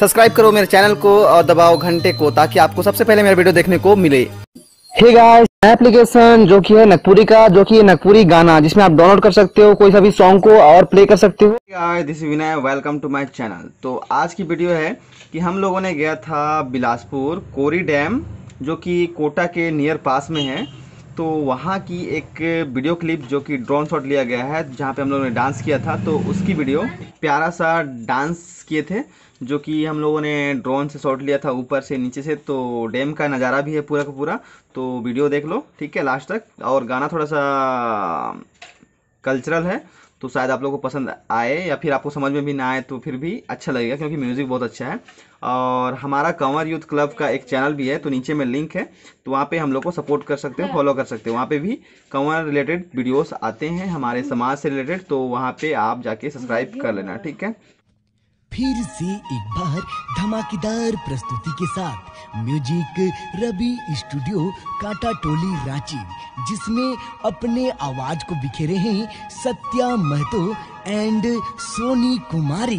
Subscribe करो मेरे channel को और दबाओ घंटे को ताकि आपको सबसे पहले मेरा वीडियो देखने को मिले। हे गाइस, एप्लीकेशन जो कि है नगपुरी का, जो कि नगपुरी गाना, जिसमें आप डाउनलोड कर सकते हो कोई सा भी सॉन्ग को और प्ले कर सकते हो। Guys, this is Vinay, welcome to my channel. तो आज की वीडियो है कि हम लोगों ने गया था बिलासपुर कोरी डैम, जो कि कोटा के नियर पास में है। तो वहाँ की एक वीडियो क्लिप जो कि ड्रोन शॉट लिया गया है, जहाँ पे हम लोगों ने डांस किया था, तो उसकी वीडियो प्यारा सा डांस किए थे जो कि हम लोगों ने ड्रोन से शॉट लिया था ऊपर से नीचे से। तो डैम का नज़ारा भी है पूरा का पूरा, तो वीडियो देख लो ठीक है लास्ट तक। और गाना थोड़ा सा कल्चरल है तो शायद आप लोगों को पसंद आए, या फिर आपको समझ में भी ना आए तो फिर भी अच्छा लगेगा, क्योंकि म्यूज़िक बहुत अच्छा है। और हमारा कंवर यूथ क्लब का एक चैनल भी है, तो नीचे में लिंक है, तो वहाँ पे हम लोग को सपोर्ट कर सकते हो, फॉलो कर सकते हो। वहाँ पे भी कंवर रिलेटेड वीडियोस आते हैं हमारे समाज से रिलेटेड, तो वहाँ पे आप जाके सब्सक्राइब कर लेना ठीक है। फिर से एक बार धमाकेदार प्रस्तुति के साथ म्यूजिक रवि स्टूडियो काटा टोली रांची, जिसमें अपने आवाज को बिखेरे हैं सत्या महतो एंड सोनी कुमारी।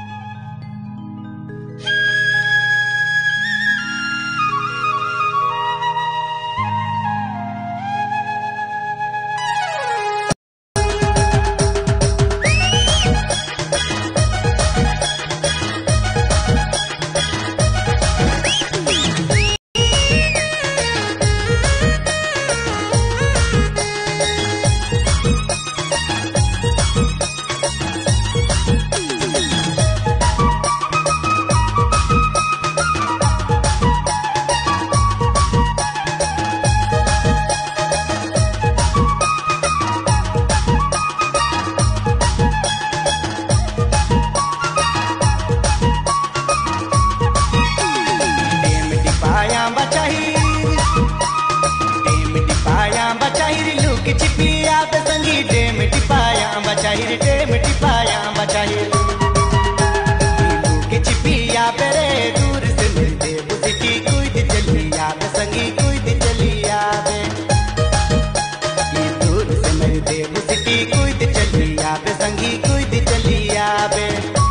चिपिया संगी डेम टिपाया बचाही डेम टिपाया बचाही के चिपिया बेरे दूर से मिलते बुझकी कूद चलिया संगी कूद चलिया बे दूर से मिलते बुझकी कूद चलिया संगी कूद चलिया बे।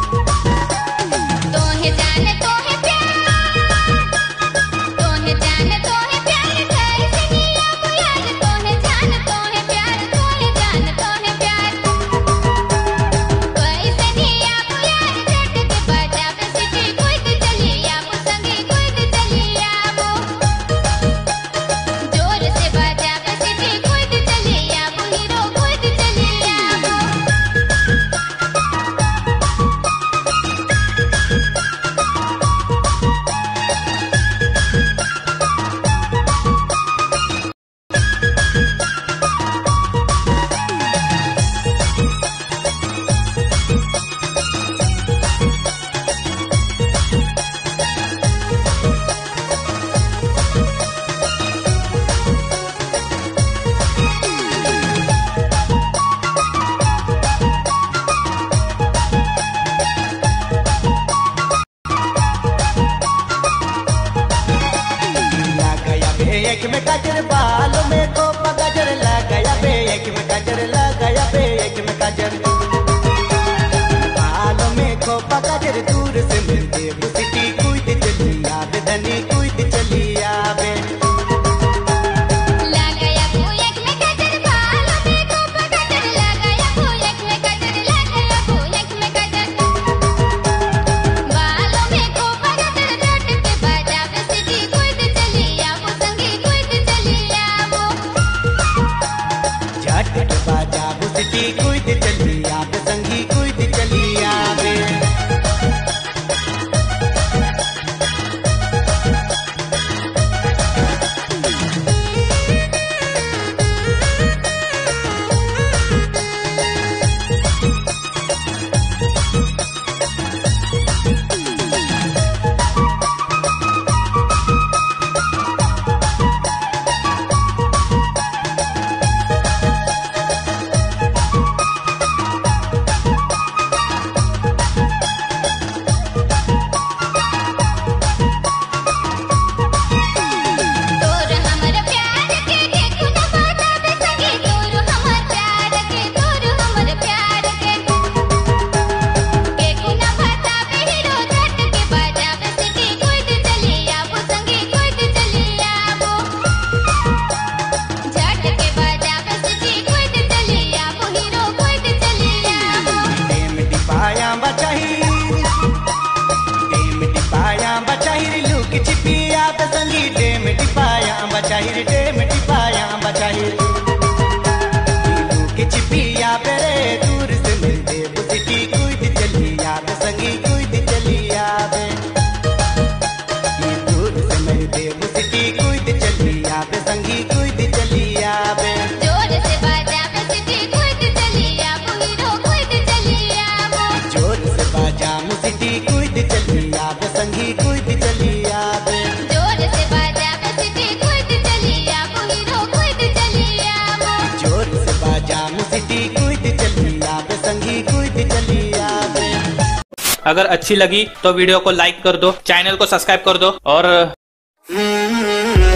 तो है जाने तो है प्यार, तो है जाने तो है प्यार, घर से निया को यार, तो है जान तो है प्यार, तो है जान तो है प्यार, कोई से निया को यार, झट के बजा पे सिटी कूद चलिया वो संगे कूद चलिया वो, जोर से बजा पे सिटी कूद चलिया वो, हीरो कूद चलिया वो। एक में काजर बालों में को गाजर लगाया बे, एक में गाजर लगाया बे, एक में गाजर बालों में को गाजर, दूर से मिलते बुसिटी कूद चलिया बे, धनी कूद चलिया बे। लगाया फूलक में गाजर बालों में को गाजर, लगाया फूलक में गाजर, लगाया फूलक में गाजर बालों में को गाजर, रोट पे बजा पे सिटी कूद चलिया वो संगी कूद चलिया वो, झट के बाजा बुसिटी कूद चलिया बे, संगी कूद चलिया बे। अगर अच्छी लगी तो वीडियो को लाइक कर दो, चैनल को सब्सक्राइब कर दो और